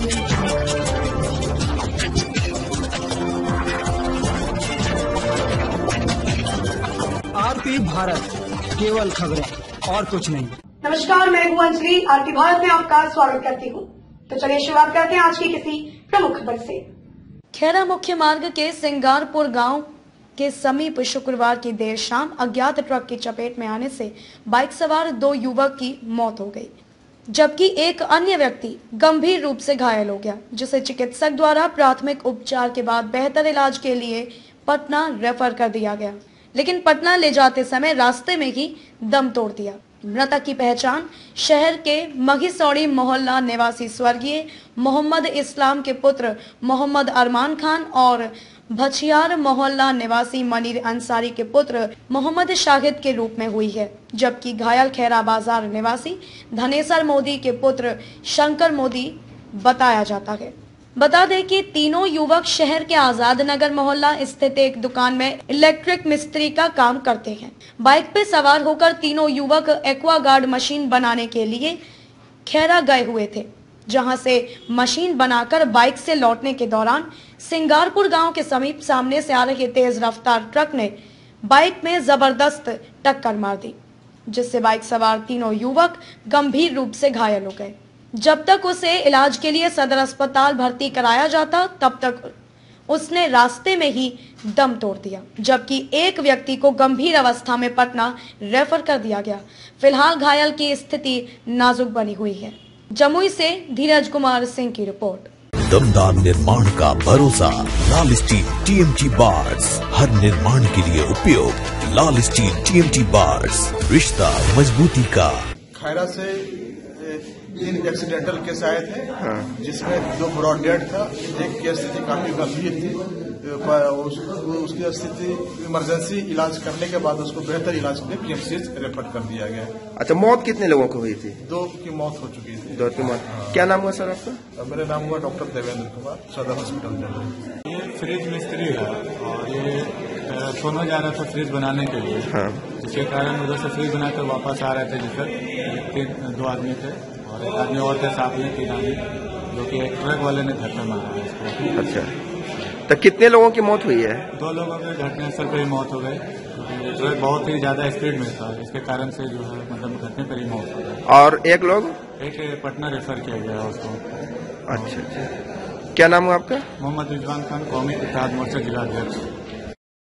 आरती भारत, केवल खबरें और कुछ नहीं। नमस्कार, मैं हूं अंजलि। आरती भारत में आपका स्वागत करती हूं। तो चलिए शुरुआत करते हैं आज की किसी प्रमुख खबर से। खैरा मुख्य मार्ग के सिंगारपुर गांव के समीप शुक्रवार की देर शाम अज्ञात ट्रक की चपेट में आने से बाइक सवार 2 युवक की मौत हो गई, जबकि एक अन्य व्यक्ति गंभीर रूप से घायल हो गया, जिसे चिकित्सक द्वारा प्राथमिक उपचार के बाद बेहतर इलाज के लिए पटना रेफर कर दिया गया, लेकिन पटना ले जाते समय रास्ते में ही दम तोड़ दिया। मृतक की पहचान शहर के मघीसौड़ी मोहल्ला निवासी स्वर्गीय मोहम्मद इस्लाम के पुत्र मोहम्मद अरमान खान और भछियार मोहल्ला निवासी मनीर अंसारी के पुत्र मोहम्मद शाहिद के रूप में हुई है, जबकि घायल खैरा बाजार निवासी धनेसर मोदी के पुत्र शंकर मोदी बताया जाता है। बता दें कि तीनों युवक शहर के आजाद नगर मोहल्ला स्थित एक दुकान में इलेक्ट्रिक मिस्त्री का काम करते हैं। बाइक पे सवार होकर तीनों युवक एक्वागार्ड मशीन बनाने के लिए खैरा गए हुए थे, जहां से मशीन बनाकर बाइक से लौटने के दौरान सिंगारपुर गांव के समीप सामने से आ रहे तेज रफ्तार ट्रक ने बाइक में जबरदस्त टक्कर मार दी, जिससे बाइक सवार तीनों युवक गंभीर रूप से घायल हो गए। जब तक उसे इलाज के लिए सदर अस्पताल भर्ती कराया जाता, तब तक उसने रास्ते में ही दम तोड़ दिया, जबकि एक व्यक्ति को गंभीर अवस्था में पटना रेफर कर दिया गया। फिलहाल घायल की स्थिति नाजुक बनी हुई है। जमुई से धीरज कुमार सिंह की रिपोर्ट। दमदार निर्माण का भरोसा लाल स्टील TMT बार्स, हर निर्माण के लिए उपयोग। लाल स्टील TMT बार्स, रिश्ता मजबूती का। खैरा से 3 एक्सीडेंटल केस आए थे, जिसमें 2 ब्रॉड डेड था, एक की स्थिति काफी गंभीर थी। उसकी स्थिति इमरजेंसी इलाज करने के बाद उसको बेहतर इलाज के लिए PMC रेफर कर दिया गया। अच्छा, मौत कितने लोगों को हुई थी? 2 की मौत हो चुकी थी। 2 की मौत। क्या नाम हुआ सर आपका? मेरा नाम हुआ डॉक्टर देवेंद्र कुमार, सदर हॉस्पिटल। ये फ्रिज मिस्त्री है और ये सोना जा रहा था फ्रिज बनाने के लिए, जिसके कारण उधर से फ्रिज बनाकर वापस आ रहे थे, जिससे 2 आदमी थे और एक आदमी और थे साथ में, 3 आदमी, जो कि एक ट्रक वाले ने धक्का मारा इसको। अच्छा, तो कितने लोगों की मौत हुई है? 2 लोगों की घटनास्थल पर ही मौत हो गई। ट्रक बहुत ही ज्यादा स्पीड में था, इसके कारण से जो है मतलब घटने पर ही मौत हो गई। और एक लोग? एक पटना रेफर किया गया उसको। अच्छा, क्या नाम हुआ आपका? मोहम्मद इस्लाम खान, कौमी इत्तेहाद मोर्चा जिला अध्यक्ष।